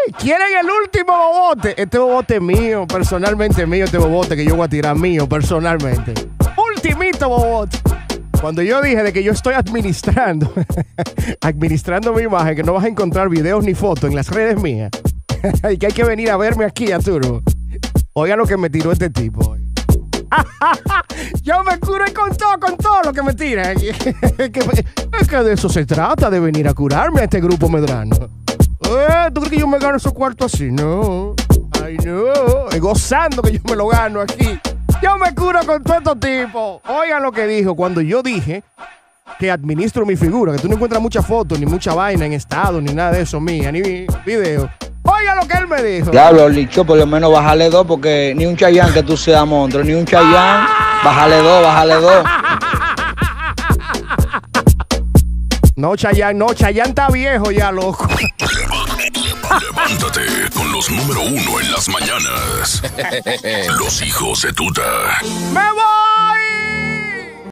¿Quieren el último bobote? Este bobote es mío, personalmente mío, este bobote que yo voy a tirar mío, personalmente. Ultimito bobote. Cuando yo dije de que yo estoy administrando mi imagen, que no vas a encontrar videos ni fotos en las redes mías, y que hay que venir a verme aquí, Arturo. Oiga lo que me tiró este tipo. Yo me curo con todo lo que me tiran. Es que de eso se trata, de venir a curarme a este grupo Medrano. ¿Tú crees que yo me gano esos cuartos así? No. Ay, no. Gozando que yo me lo gano aquí. Yo me curo con todos estos tipos. Oigan lo que dijo cuando yo dije que administro mi figura, que tú no encuentras muchas fotos, ni mucha vaina en estado, ni nada de eso mía, ni video. Oigan lo que él me dijo. Diablo, Licho, por lo menos bájale 2, porque ni un Chayanne que tú seas monstruo, ni un Chayanne. Bájale 2. No, Chayanne está viejo ya, loco. Levántate con los número 1 en las mañanas. Los hijos de tuta. ¡Me voy!